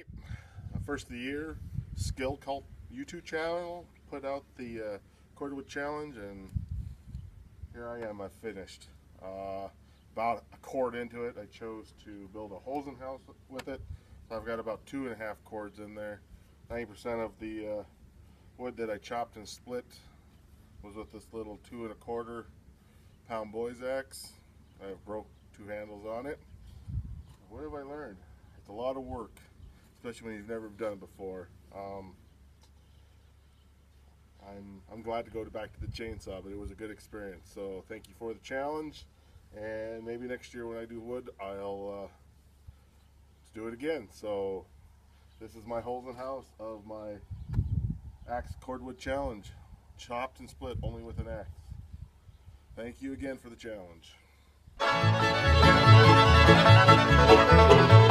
Alright, first of the year, Skill Cult YouTube channel put out the cordwood challenge, and here I am, I've finished. About a cord into it, I chose to build a hosen house with it. So I've got about 2.5 cords in there. 90% of the wood that I chopped and split was with this little 2 1/4 pound boy's axe. I have broke 2 handles on it. What have I learned? It's a lot of work, especially when you've never done it before. I'm glad to go back to the chainsaw, but it was a good experience. So thank you for the challenge, and maybe next year when I do wood, I'll do it again. So this is my hosen house of my axe cordwood challenge, chopped and split only with an axe. Thank you again for the challenge.